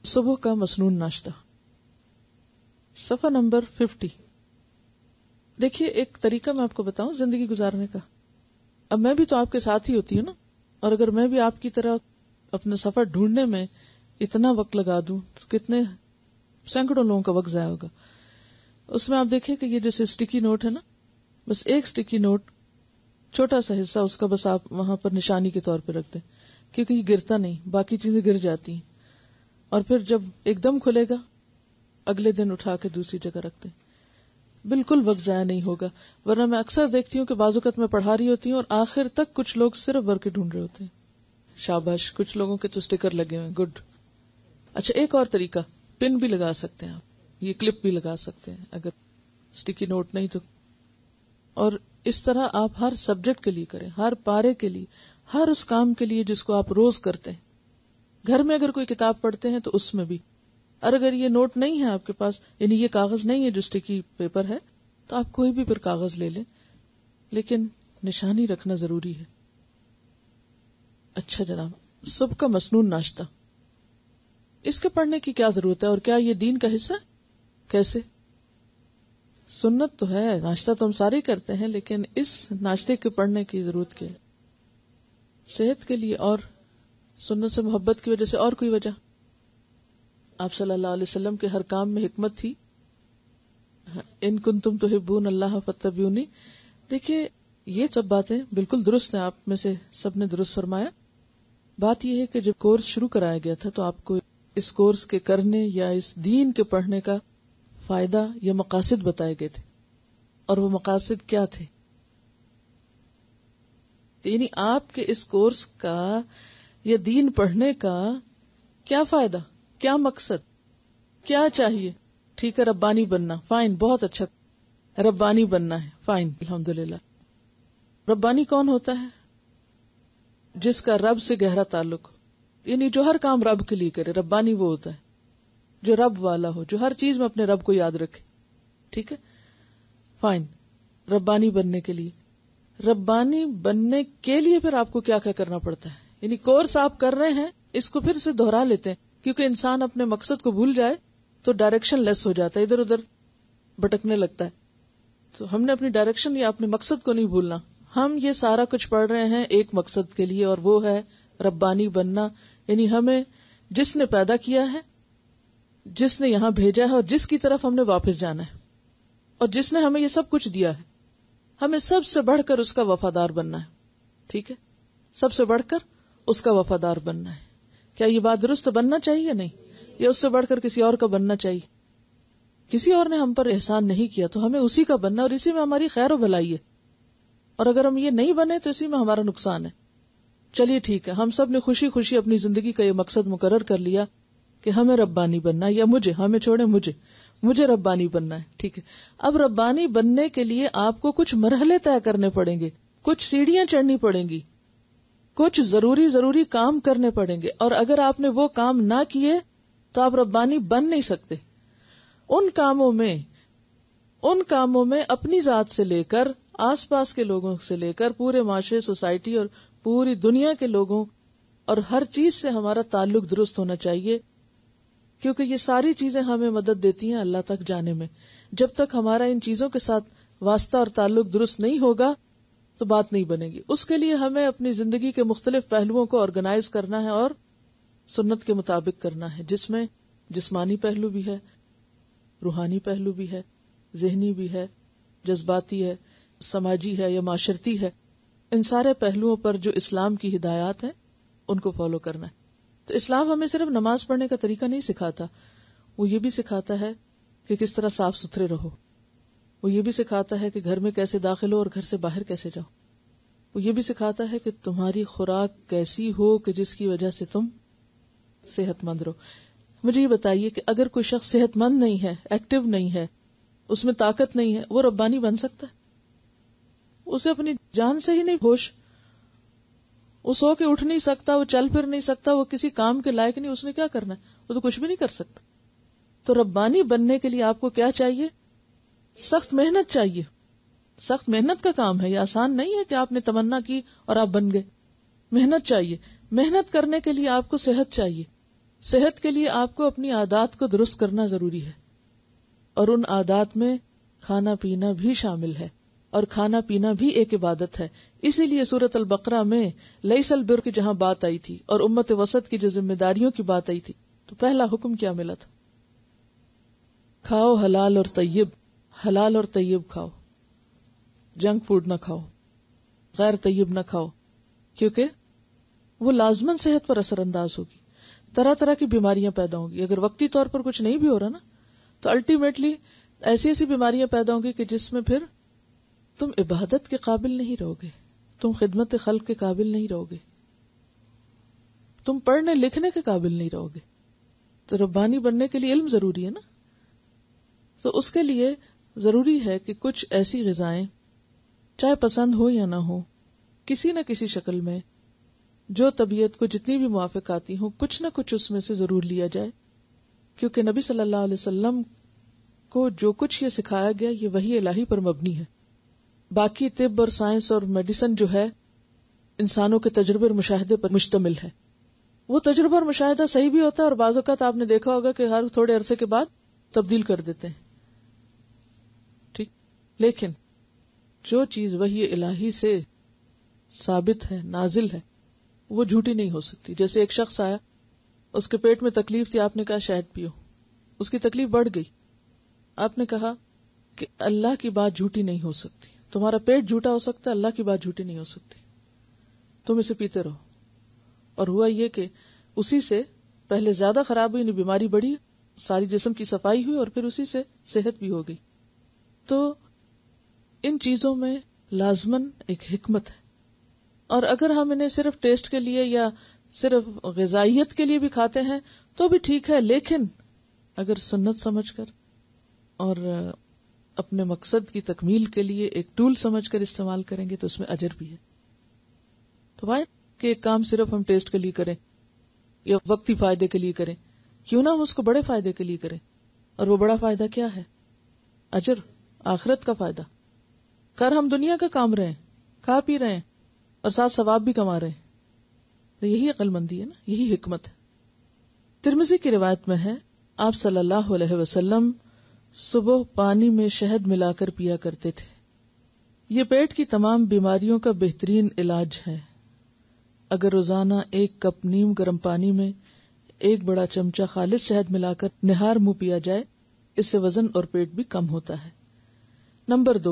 صبح کا مسنون ناشتہ، صفحہ نمبر 50۔ دیکھیے ایک طریقہ میں آپ کو بتاؤں زندگی گزارنے کا۔ اب میں بھی تو آپ کے ساتھ ہی ہوتی ہوں نا، اور اگر میں بھی آپ کی طرح اپنا سفر ڈھونڈنے میں اتنا وقت لگا دوں تو کتنے سینکڑوں لوگوں کا وقت ضائع ہوگا۔ اس میں آپ دیکھیں کہ یہ جیسے اسٹیکی نوٹ ہے نا، بس ایک اسٹیکی نوٹ چھوٹا سا حصہ اس کا بس آپ وہاں پر نشانی کے طور پہ رکھ دیں، کیونکہ یہ گرتا نہیں، باقی چیزیں گر جاتی ہیں، اور پھر جب ایک دم کھلے گا اگلے دن اٹھا کے دوسری جگہ رکھ دیں، بالکل وقت ضائع نہیں ہوگا۔ ورنہ میں اکثر دیکھتی ہوں کہ بعض اوقات میں پڑھا رہی ہوتی ہوں اور آخر تک کچھ لوگ صرف ورک ڈھونڈ رہے ہوتے ہیں۔ شاباش، کچھ لوگوں کے تو اسٹیکر لگے ہوئے، گڈ۔ اچھا ایک اور طریقہ، پن بھی لگا سکتے ہیں آپ، یہ کلپ بھی لگا سکتے ہیں اگر اسٹیکی نوٹ نہیں تو۔ اور اس طرح آپ ہر سبجیکٹ کے لیے کریں، ہر پارے کے لیے، ہر اس کام کے لیے جس کو آپ روز کرتے ہیں۔ گھر میں اگر کوئی کتاب پڑھتے ہیں تو اس میں بھی، اور اگر یہ نوٹ نہیں ہے آپ کے پاس، یعنی یہ کاغذ نہیں ہے جو اسٹیکی پیپر ہے، تو آپ کوئی بھی پھر کاغذ لے لیں، لیکن نشانی رکھنا ضروری ہے۔ اچھا جناب، صبح کا مسنون ناشتہ، اس کے پڑھنے کی کیا ضرورت ہے اور کیا یہ دین کا حصہ ہے؟ کیسے؟ سنت تو ہے، ناشتہ تو ہم سارے کرتے ہیں، لیکن اس ناشتے کے پڑھنے کی ضرورت کیا ہے؟ صحت کے لیے اور سنت سے محبت کی وجہ سے، اور کوئی وجہ؟ آپ صلی اللہ علیہ وسلم کے ہر کام میں حکمت تھی۔ ان کنتم تحبون اللہ فاتبعونی۔ دیکھیے یہ سب باتیں بالکل درست ہیں، آپ میں سے سب نے درست فرمایا۔ بات یہ ہے کہ جب کورس شروع کرایا گیا تھا تو آپ کو اس کورس کے کرنے یا اس دین کے پڑھنے کا فائدہ یا مقاصد بتائے گئے تھے، اور وہ مقاصد کیا تھے؟ یعنی آپ کے اس کورس کا یا دین پڑھنے کا کیا فائدہ، کیا مقصد، کیا چاہیے؟ ٹھیک ہے، ربانی بننا، فائن، بہت اچھا، ربانی بننا ہے، فائن، الحمدللہ۔ ربانی کون ہوتا ہے؟ جس کا رب سے گہرا تعلق ہو، یعنی جو ہر کام رب کے لیے کرے، ربانی وہ ہوتا ہے جو رب والا ہو، جو ہر چیز میں اپنے رب کو یاد رکھے۔ ٹھیک ہے، فائن۔ ربانی بننے کے لیے، ربانی بننے کے لیے پھر آپ کو کیا کیا کرنا پڑتا ہے؟ یعنی کورس آپ کر رہے ہیں، اس کو پھر سے دہرا لیتے ہیں، کیونکہ انسان اپنے مقصد کو بھول جائے تو ڈائریکشن لیس ہو جاتا ہے، ادھر ادھر بھٹکنے لگتا ہے۔ تو ہم نے اپنی ڈائریکشن یا اپنے مقصد کو نہیں بھولنا۔ ہم یہ سارا کچھ پڑھ رہے ہیں ایک مقصد کے لیے، اور وہ ہے ربانی بننا، یعنی ہمیں جس نے پیدا کیا ہے، جس نے یہاں بھیجا ہے، اور جس کی طرف ہم نے واپس جانا ہے، اور جس نے ہمیں یہ سب کچھ دیا ہے، ہمیں سب سے بڑھ کر اس کا وفادار بننا ہے۔ ٹھیک ہے، سب سے بڑھ کر اس کا وفادار بننا ہے۔ کیا یہ بات درست بننا چاہیے یا نہیں؟ یا اس سے بڑھ کر کسی اور کا بننا چاہیے؟ کسی اور نے ہم پر احسان نہیں کیا تو ہمیں اسی کا بننا، اور اسی میں ہماری خیر و بھلائی ہے، اور اگر ہم یہ نہیں بنے تو اسی میں ہمارا نقصان ہے۔ چلیے ٹھیک ہے، ہم سب نے خوشی خوشی اپنی زندگی کا یہ مقصد مقرر کر لیا کہ ہمیں ربانی بننا، یا ہمیں چھوڑے مجھے ربانی بننا ہے۔ ٹھیک ہے، اب ربانی بننے کے لیے آپ کو کچھ مرحلے طے کرنے پڑیں گے، کچھ سیڑھیاں چڑھنی پڑیں گی، کچھ ضروری کام کرنے پڑیں گے، اور اگر آپ نے وہ کام نہ کیے تو آپ ربانی بن نہیں سکتے۔ ان کاموں میں اپنی ذات سے لے کر آس پاس کے لوگوں سے لے کر پورے معاشرے، سوسائٹی اور پوری دنیا کے لوگوں اور ہر چیز سے ہمارا تعلق درست ہونا چاہیے، کیونکہ یہ ساری چیزیں ہمیں مدد دیتی ہیں اللہ تک جانے میں۔ جب تک ہمارا ان چیزوں کے ساتھ واسطہ اور تعلق درست نہیں ہوگا تو بات نہیں بنے گی۔ اس کے لیے ہمیں اپنی زندگی کے مختلف پہلوؤں کو آرگنائز کرنا ہے اور سنت کے مطابق کرنا ہے، جس میں جسمانی پہلو بھی ہے، روحانی پہلو بھی ہے، ذہنی بھی ہے، جذباتی ہے، سماجی ہے یا معاشرتی ہے۔ ان سارے پہلوؤں پر جو اسلام کی ہدایات ہیں ان کو فالو کرنا ہے۔ تو اسلام ہمیں صرف نماز پڑھنے کا طریقہ نہیں سکھاتا، وہ یہ بھی سکھاتا ہے کہ کس طرح صاف ستھرے رہو، وہ یہ بھی سکھاتا ہے کہ گھر میں کیسے داخل ہو اور گھر سے باہر کیسے جاؤ، وہ یہ بھی سکھاتا ہے کہ تمہاری خوراک کیسی ہو کہ جس کی وجہ سے تم صحت مند رہو۔ مجھے یہ بتائیے کہ اگر کوئی شخص صحت مند نہیں ہے، ایکٹیو نہیں ہے، اس میں طاقت نہیں ہے، وہ ربانی بن سکتا ہے؟ اسے اپنی جان سے ہی نہیں ہوش، وہ سو کے اٹھ نہیں سکتا، وہ چل پھر نہیں سکتا، وہ کسی کام کے لائق نہیں، اس نے کیا کرنا ہے؟ وہ تو کچھ بھی نہیں کر سکتا۔ تو ربانی بننے کے لیے آپ کو کیا چاہیے؟ سخت محنت چاہیے۔ سخت محنت کا کام ہے، یہ آسان نہیں ہے کہ آپ نے تمنا کی اور آپ بن گئے۔ محنت چاہیے، محنت کرنے کے لیے آپ کو صحت چاہیے، صحت کے لیے آپ کو اپنی عادات کو درست کرنا ضروری ہے، اور ان عادات میں کھانا پینا بھی شامل ہے، اور کھانا پینا بھی ایک عبادت ہے۔ اسی لیے سورۃ البقرہ میں لیس البر کی جہاں بات آئی تھی اور امت وسط کی جو ذمہ داریوں کی بات آئی تھی، تو پہلا حکم کیا ملا تھا؟ کھاؤ حلال اور طیب، حلال اور طیب کھاؤ، جنک فوڈ نہ کھاؤ، غیر طیب نہ کھاؤ، کیونکہ وہ لازماً صحت پر اثر انداز ہوگی، طرح طرح کی بیماریاں پیدا ہوں گی۔ اگر وقتی طور پر کچھ نہیں بھی ہو رہا نا، تو الٹیمیٹلی ایسی ایسی بیماریاں پیدا ہوں گی کہ جس میں پھر تم عبادت کے قابل نہیں رہو گے، تم خدمت خلق کے قابل نہیں رہو گے، تم پڑھنے لکھنے کے قابل نہیں رہو گے۔ تو ربانی بننے کے لیے علم ضروری ہے نا، تو اس کے لیے ضروری ہے کہ کچھ ایسی غذائیں، چاہے پسند ہو یا نہ ہو، کسی نہ کسی شکل میں جو طبیعت کو جتنی بھی موافق آتی ہوں، کچھ نہ کچھ اس میں سے ضرور لیا جائے، کیونکہ نبی صلی اللہ علیہ وسلم کو جو کچھ یہ سکھایا گیا یہ وحی الہی پر مبنی ہے۔ باقی طب اور سائنس اور میڈیسن جو ہے انسانوں کے تجربے اور مشاہدے پر مشتمل ہے۔ وہ تجربہ اور مشاہدہ صحیح بھی ہوتا ہے، اور بعض اوقات آپ نے دیکھا ہوگا کہ ہر تھوڑے عرصے کے بعد تبدیل کر دیتے ہیں، ٹھیک، لیکن جو چیز وحی الہی سے ثابت ہے، نازل ہے، وہ جھوٹی نہیں ہو سکتی۔ جیسے ایک شخص آیا، اس کے پیٹ میں تکلیف تھی، آپ نے کہا شہد پیو، اس کی تکلیف بڑھ گئی، آپ نے کہا کہ اللہ کی بات جھوٹی نہیں ہو سکتی، تمہارا پیٹ جھوٹا ہو سکتا ہے، اللہ کی بات جھوٹی نہیں ہو سکتی، تم اسے پیتے رہو۔ اور ہوا یہ کہ اسی سے پہلے زیادہ خراب ہوئی، بیماری بڑھی، ساری جسم کی صفائی ہوئی، اور پھر اسی سے صحت بھی ہو گئی۔ تو ان چیزوں میں لازماً ایک حکمت ہے، اور اگر ہم انہیں صرف ٹیسٹ کے لیے یا صرف غذائیت کے لیے بھی کھاتے ہیں تو بھی ٹھیک ہے، لیکن اگر سنت سمجھ کر اور اپنے مقصد کی تکمیل کے لیے ایک ٹول سمجھ کر استعمال کریں گے تو اس میں اجر بھی ہے۔ تو بھائی کہ ایک کام صرف ہم ٹیسٹ کے لیے کریں یا وقتی فائدے کے لیے کریں، کیوں نہ ہم اس کو بڑے فائدے کے لیے کریں، اور وہ بڑا فائدہ کیا ہے؟ اجر، آخرت کا فائدہ۔ کر ہم دنیا کا کام رہے ہیں، کھا پی رہے ہیں اور ساتھ ثواب بھی کما رہے ہیں، تو یہی عقل مندی ہے نا، یہی حکمت ہے۔ ترمذی کی روایت میں ہے، آپ صلی اللہ علیہ وسلم صبح پانی میں شہد ملا کر پیا کرتے تھے، یہ پیٹ کی تمام بیماریوں کا بہترین علاج ہے۔ اگر روزانہ 1 کپ نیم گرم پانی میں 1 بڑا چمچہ خالص شہد ملا کر نہار منہ پیا جائے، اس سے وزن اور پیٹ بھی کم ہوتا ہے۔ نمبر 2،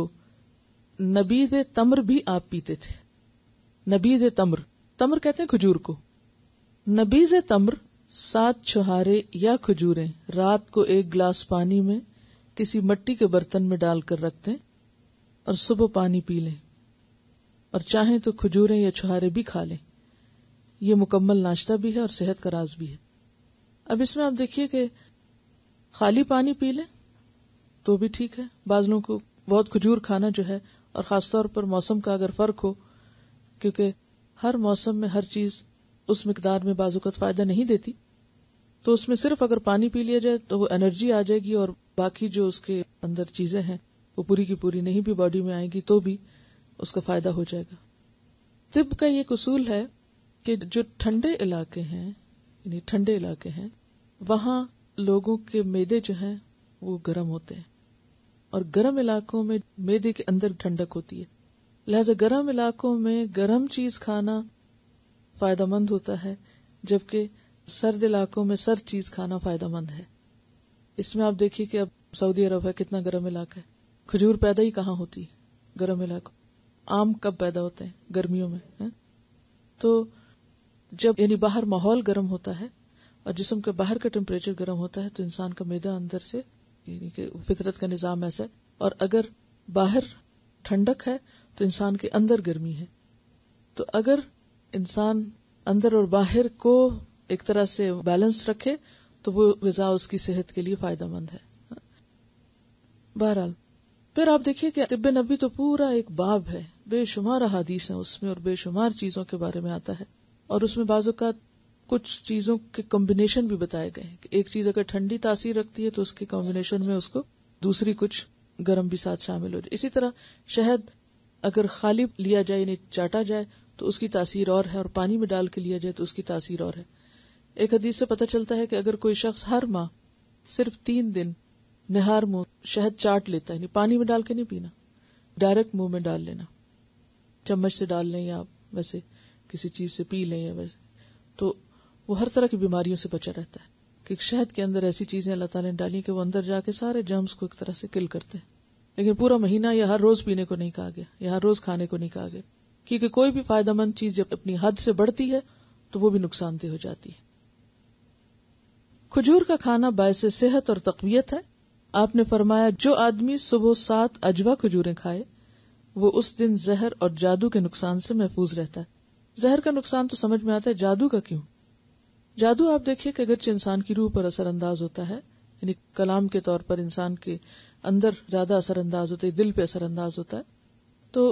نبیذ تمر بھی آپ پیتے تھے۔ نبیذ تمر، تمر کہتے ہیں کھجور کو۔ نبیذ تمر 7 چھہارے یا کھجوریں رات کو 1 گلاس پانی میں کسی مٹی کے برتن میں ڈال کر رکھ دیں اور صبح پانی پی لیں، اور چاہیں تو کھجوریں یا چھہارے بھی کھا لیں۔ یہ مکمل ناشتہ بھی ہے اور صحت کا راز بھی ہے۔ اب اس میں آپ دیکھیے کہ خالی پانی پی لیں تو بھی ٹھیک ہے، بعض لوگوں کو بہت کھجور کھانا جو ہے، اور خاص طور پر موسم کا اگر فرق ہو، کیونکہ ہر موسم میں ہر چیز اس مقدار میں بعض اوقات فائدہ نہیں دیتی، تو اس میں صرف اگر پانی پی لیا جائے تو وہ انرجی آ جائے گی، اور باقی جو اس کے اندر چیزیں ہیں وہ پوری کی پوری نہیں بھی باڈی میں آئیں گی تو بھی اس کا فائدہ ہو جائے گا۔ طب کا یہ اصول ہے کہ جو ٹھنڈے علاقے ہیں، یعنی ٹھنڈے علاقے ہیں، وہاں لوگوں کے معدے جو ہیں وہ گرم ہوتے ہیں، اور گرم علاقوں میں معدے کے اندر ٹھنڈک ہوتی ہے، لہذا گرم علاقوں میں گرم چیز کھانا فائدہ مند ہوتا ہے، جبکہ سرد علاقوں میں سرد چیز کھانا فائدہ مند ہے۔ اس میں آپ دیکھیے کہ اب سعودی عرب ہے، کتنا گرم علاقہ ہے، کھجور پیدا ہی کہاں ہوتی ہے؟ گرم علاقوں۔ آم کب پیدا ہوتے ہیں؟ گرمیوں میں۔ تو جب یعنی باہر ماحول گرم ہوتا ہے اور جسم کے باہر کا ٹیمپریچر گرم ہوتا ہے تو انسان کا معدہ اندر سے، یعنی کہ فطرت کا نظام ایسا ہے، اور اگر باہر ٹھنڈک ہے تو انسان کے اندر گرمی ہے۔ تو اگر انسان اندر اور باہر کو ایک طرح سے بیلنس رکھے تو وہ غذا اس کی صحت کے لیے فائدہ مند ہے۔ بہرحال پھر آپ دیکھیے کہ طب نبوی تو پورا ایک باب ہے، بے شمار احادیث ہیں اس میں، اور بے شمار چیزوں کے بارے میں آتا ہے، اور اس میں بعض اوقات کچھ چیزوں کے کمبینیشن بھی بتائے گئے ہیں کہ ایک چیز اگر ٹھنڈی تاثیر رکھتی ہے تو اس کے کمبینیشن میں اس کو دوسری کچھ گرم بھی ساتھ شامل ہو جائے۔ اسی طرح شہد اگر خالی لیا جائے یعنی چاٹا جائے تو اس کی تاثیر اور ہے، اور پانی میں ڈال کے لیا جائے تو اس کی تاثیر اور ہے۔ ایک حدیث سے پتہ چلتا ہے کہ اگر کوئی شخص ہر ماہ صرف 3 دن نہار منہ شہد چاٹ لیتا ہے، یعنی پانی میں ڈال کے نہیں پینا، ڈائریکٹ منہ میں ڈال لینا، چمچ سے ڈال لیں یا ویسے کسی چیز سے پی لیں یا ویسے، تو وہ ہر طرح کی بیماریوں سے بچا رہتا ہے، کہ شہد کے اندر ایسی چیزیں اللہ تعالیٰ نے ڈالی کہ وہ اندر جا کے سارے جرمز کو ایک طرح سے کل کرتے ہیں. لیکن پورا مہینہ یا ہر روز پینے کو نہیں کہا گیا، یا ہر روز کھانے کو نہیں کہا گیا، کیونکہ کوئی بھی فائدہ مند چیز جب اپنی حد سے بڑھتی ہے تو وہ بھی نقصان دہ ہو جاتی ہے. کھجور کا کھانا باعث صحت اور تقویت ہے. آپ نے فرمایا جو آدمی صبح 7 اجوا کھجوریں کھائے وہ اس دن زہر اور جادو کے نقصان سے محفوظ رہتا ہے. زہر کا نقصان تو سمجھ میں آتا ہے، جادو کا کیوں؟ جادو آپ دیکھیے کہ اگرچہ انسان کی روح پر اثر انداز ہوتا ہے، یعنی کلام کے طور پر انسان کے اندر زیادہ اثر انداز ہوتا ہے، دل پہ اثر انداز ہوتا ہے، تو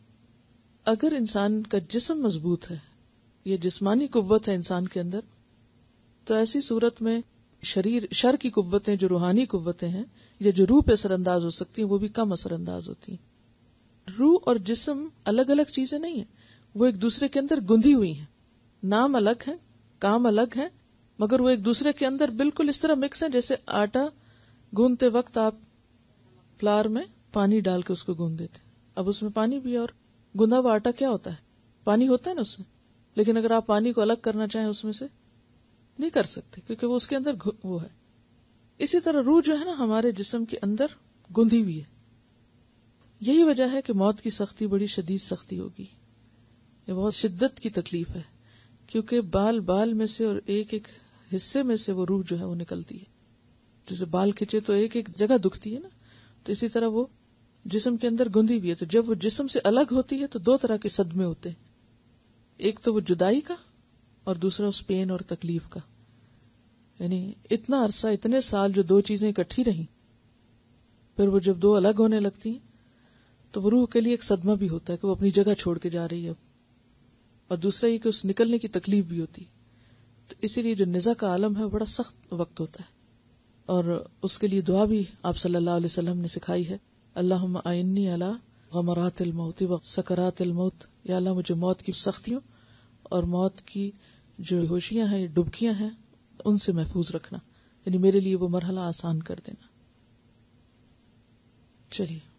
اگر انسان کا جسم مضبوط ہے، یہ جسمانی قوت ہے انسان کے اندر، تو ایسی صورت میں شر کی قوتیں جو روحانی قوتیں ہیں یا جو روح پہ اثر انداز ہو سکتی ہیں وہ بھی کم اثر انداز ہوتی ہیں. روح اور جسم الگ الگ چیزیں نہیں ہیں، وہ ایک دوسرے کے اندر گندھی ہوئی ہیں، نام الگ ہیں، کام الگ ہیں، مگر وہ ایک دوسرے کے اندر بالکل اس طرح مکس ہیں جیسے آٹا گوندتے وقت آپ فلار میں پانی ڈال کے اس کو گوندھ دیتے. اب اس میں پانی بھی اور گندا ہوا آٹا کیا ہوتا ہے؟ پانی ہوتا ہے نا اس میں، لیکن اگر آپ پانی کو الگ کرنا چاہیں اس میں سے نہیں کر سکتے کیونکہ وہ اس کے اندر وہ ہے. اسی طرح روح جو ہے نا ہمارے جسم کے اندر گندھی ہوئی ہے. یہی وجہ ہے کہ موت کی سختی بڑی شدید سختی ہوگی، یہ بہت شدت کی تکلیف ہے، کیونکہ بال بال میں سے اور ایک ایک حصے میں سے وہ روح جو ہے وہ نکلتی ہے. جیسے بال کھچے تو ایک ایک جگہ دکھتی ہے نا، تو اسی طرح وہ جسم کے اندر گندھی ہوئی ہے. تو جب وہ جسم سے الگ ہوتی ہے تو 2 طرح کے صدمے ہوتے ہیں، ایک تو وہ جدائی کا اور دوسرا اس پین اور تکلیف کا. یعنی اتنا عرصہ، اتنے سال جو 2 چیزیں اکٹھی رہیں، پھر وہ جب 2 الگ ہونے لگتی ہیں تو وہ روح کے لیے ایک صدمہ بھی ہوتا ہے کہ وہ اپنی جگہ چھوڑ کے جا رہی ہے، اور دوسرا یہ کہ اس نکلنے کی تکلیف بھی ہوتی. تو اسی لیے جو نزع کا عالم ہے وہ بڑا سخت وقت ہوتا ہے، اور اس کے لیے دعا بھی آپ صلی اللہ علیہ وسلم نے سکھائی ہے، اللہم اعنی علی غمرات الموت و سکرات الموت. یا اللہ مجھے موت کی سختیوں اور موت کی جو ہوشیاں ہیں، ڈبکیاں ہیں، ان سے محفوظ رکھنا، یعنی میرے لیے وہ مرحلہ آسان کر دینا. چلیے